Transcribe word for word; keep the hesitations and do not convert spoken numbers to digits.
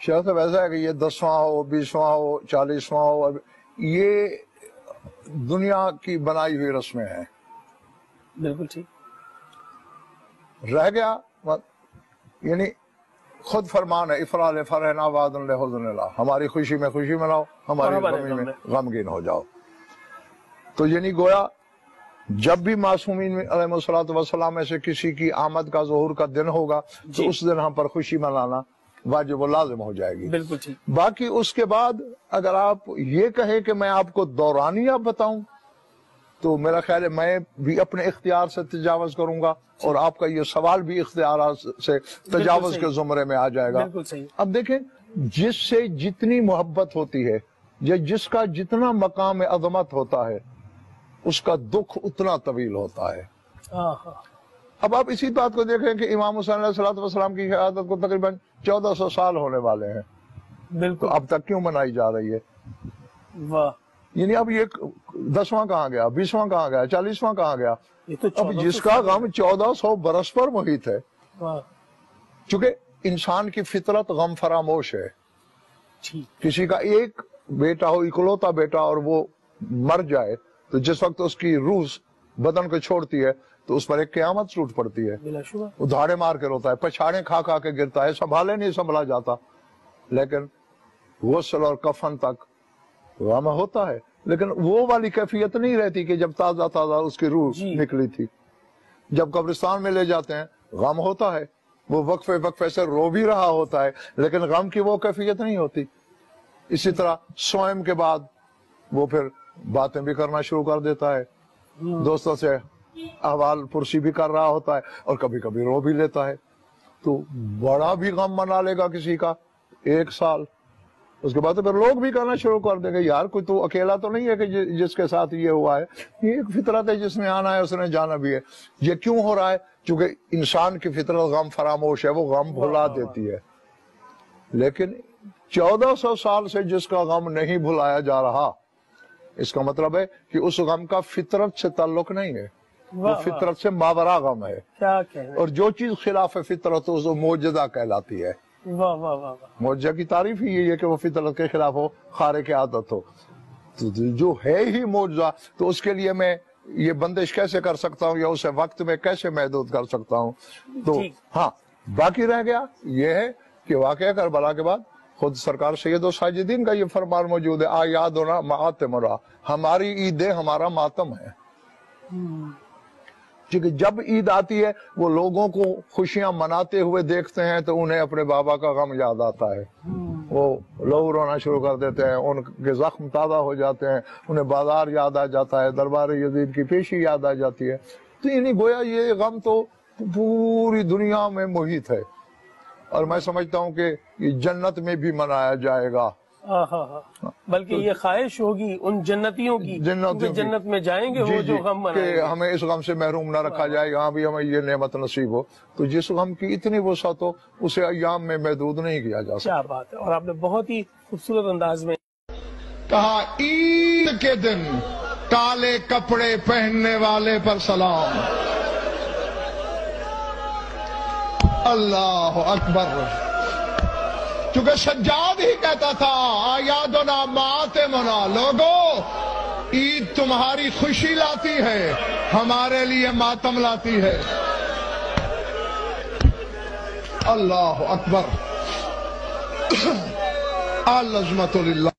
شیخ صاحب ایسا ہے کہ یہ دسواں ہو، بیسواں ہو، چالیسواں ہو، یہ دنیا کی بنائی ہوئی رسمیں ہیں. بالکل ٹھیک. رہ گیا یعنی خود فرمان ہے افراد فرحنا وعدن لحزن اللہ، ہماری خوشی میں خوشی مناؤ، ہماری غمی میں غمگین ہو جاؤ. تو یعنی گویا جب بھی معصومین علیہ الصلوۃ والسلام میں سے کسی کی آمد کا ظہور کا دن ہوگا تو اس دن ہم پر خوشی منانا واجب و لازم ہو جائے گی. بالکل ٹھیک. باقی اس کے بعد اگر آپ یہ کہیں کہ میں آپ کو دورانیہ بتاؤں تو میرا خیال ہے میں بھی اپنے اختیار سے تجاوز کروں گا اور آپ کا یہ سوال بھی اختیارات سے تجاوز کے زمرے میں آ جائے گا. اب دیکھیں جس سے جتنی محبت ہوتی ہے یا جس کا جتنا مقام عظمت ہوتا ہے اس کا دکھ اتنا طویل ہوتا ہے. اب آپ اسی بات کو دیکھیں کہ امام حسین علیہ الصلوۃ والسلام کی شہادت کو تقریباً چودہ سو سال ہونے والے ہیں. بالکل. اب تک کیوں منائی جا رہی ہے؟ واہ. یعنی اب یہ دسواں کہاں گیا، بیسواں کہاں گیا، چالیسواں کہاں گیا؟ اب جس کا غم چودہ سو برس پر محیط ہے. چونکہ انسان کی فطرت غم فراموش ہے. کسی کا ایک بیٹا ہو، اکلوتا بیٹا، اور وہ مر جائے تو جس وقت اس کی روح بدن کو چھوڑتی ہے تو اس پر ایک قیامت ٹوٹ پڑتی ہے. وہ دھاڑے مار کے روتا ہے، پچھاڑیں کھا کھا کے گرتا ہے، سنبھالے نہیں سنبھلا جاتا. لیکن غسل اور کفن تک غم ہوتا ہے، لیکن وہ والی کیفیت نہیں رہتی کہ جب تازہ تازہ اس کی روح نکلی تھی. جب قبرستان میں لے جاتے ہیں غم ہوتا ہے، وہ وقفے وقفے سے رو بھی رہا ہوتا ہے، لیکن غم کی وہ کیفیت نہیں ہوتی. اسی طرح سوئم کے بعد وہ پھر باتیں بھی کرنا شروع کر دیتا ہے، دوستوں سے احوال پرسی بھی کر رہا ہوتا ہے اور کبھی کبھی رو بھی لیتا ہے. تو بڑا بھی غم منا لے گا کسی کا ایک سال، اس کے بعد تو پھر لوگ بھی کرنا شروع کر دیں گے یار کوئی تو اکیلا تو نہیں ہے کہ جس کے ساتھ یہ ہوا ہے، یہ ایک فطرت ہے، جس نے آنا ہے اس نے جانا بھی ہے. یہ کیوں ہو رہا ہے؟ چونکہ انسان کی فطرت غم فراموش ہے، وہ غم بھلا دیتی ہے. لیکن چودہ سو سال سے جس کا غم نہیں بھلایا جا رہا، اس کا مطلب ہے کہ اس غم کا فطرت سے تعلق نہیں ہے، وہ فطرت سے ماورا غم ہے. اور جو چیز خلاف فطرت ہو وہ معجزہ کہلاتی ہے. معجزہ کی تعریف ہی یہی ہے کہ وہ فطرت کے خلاف ہو، خارق عادت ہو. تو جو ہے ہی معجزہ، تو اس کے لیے میں یہ بندش کیسے کر سکتا ہوں یا اسے وقت میں کیسے محدود کر سکتا ہوں؟ تو ہاں باقی رہ گیا یہ ہے کہ واقعہ کربلا کے بعد خود سرکار سید و ساجدین کا یہ فرمان موجود ہے، آیادنا ماتمنا، ہماری عیدیں ہمارا ماتم ہے. کیونکہ جب عید آتی ہے وہ لوگوں کو خوشیاں مناتے ہوئے دیکھتے ہیں تو انہیں اپنے بابا کا غم یاد آتا ہے، وہ لوگ رونا شروع کر دیتے ہیں، ان کے زخم تازہ ہو جاتے ہیں، انہیں بازار یاد آ جاتا ہے، دربار یزید کی پیشی یاد آ جاتی ہے. تو انہیں گویا یہ غم تو پوری دنیا میں محیط ہے، اور میں سمجھتا ہوں کہ یہ جنت میں بھی منایا جائے گا. بلکہ یہ خواہش ہوگی ان جنتیوں کی کہ جنت میں جائیں گے وہ جو غم منائیں گے، کہ ہمیں اس غم سے محروم نہ رکھا جائے، یہاں بھی ہمیں یہ نعمت نصیب ہو. تو جس غم کی اتنی وسعت ہو اسے ایام میں محدود نہیں کیا جا سکتا. کیا بات ہے. اور آپ نے بہت ہی خوبصورت انداز میں کہا عید کے دن کالے کپڑے پہننے والے پر سلام. اللہ اکبر. چونکہ سجاد ہی کہتا تھا آیادنا ماتمنا، لوگو عید تمہاری خوشی لاتی ہے، ہمارے لیے ماتم لاتی ہے. اللہ اکبر. العظمت للہ.